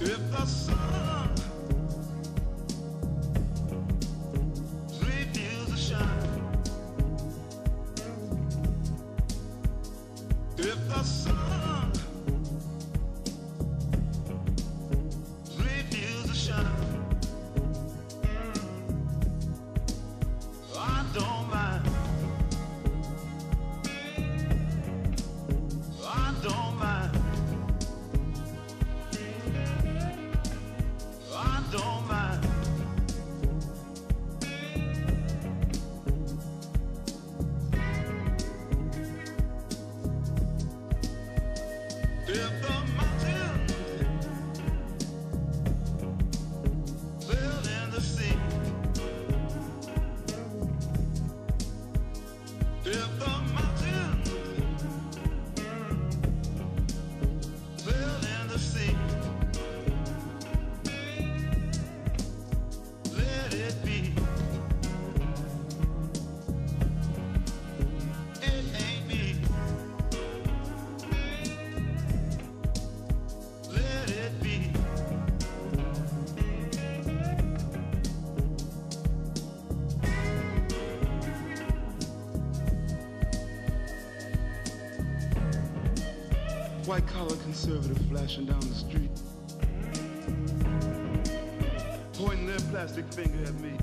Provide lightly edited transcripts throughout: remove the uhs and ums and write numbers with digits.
If the sun refuses to shine, if the sun refuses to shine, I don't mind. I don't mind. I don't mind. If the mountain fell in the sea, if the mountain fell in the sea, let it be. It ain't me. Let it be. White collar conservative flashing down the street, pointing their plastic finger at me.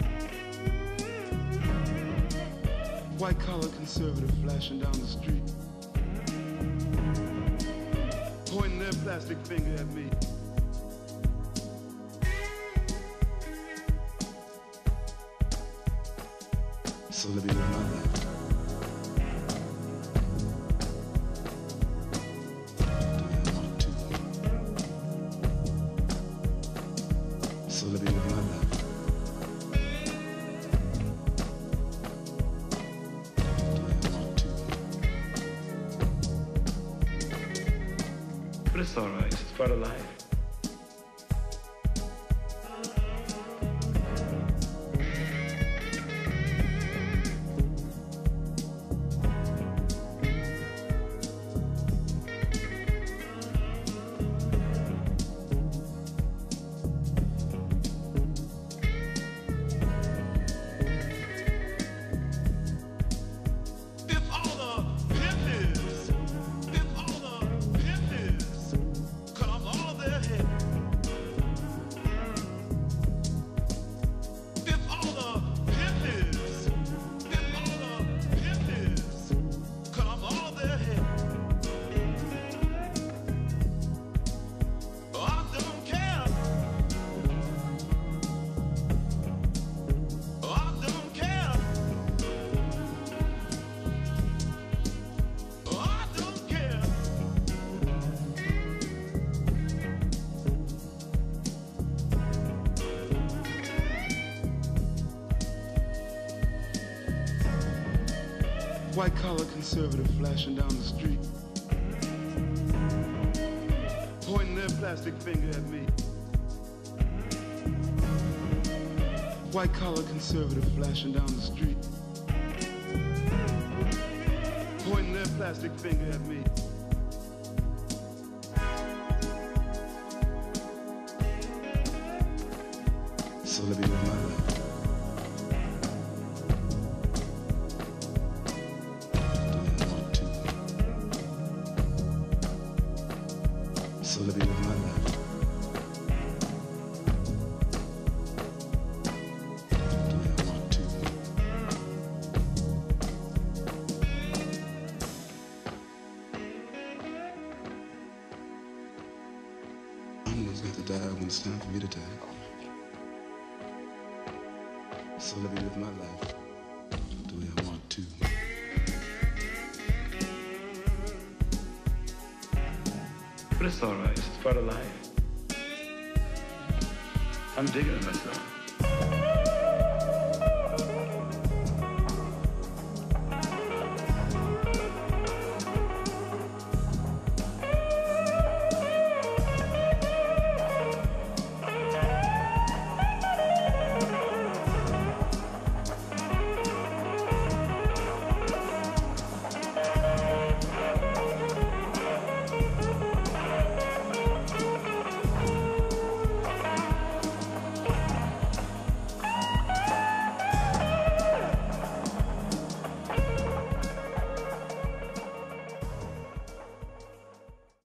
White collar conservative flashing down the street, pointing their plastic finger at me. So let me remind you. So let me live my life. Do I want to? But it's alright, it's part of life. White collar conservative flashing down the street, pointing their plastic finger at me. White collar conservative flashing down the street, pointing their plastic finger at me. So let me live my life. So let me live my life. Do I want to? I'm always got to die when it's time for me to die. So let me live my life. Do I want to? But it's alright, it's part of life. I'm digging it myself.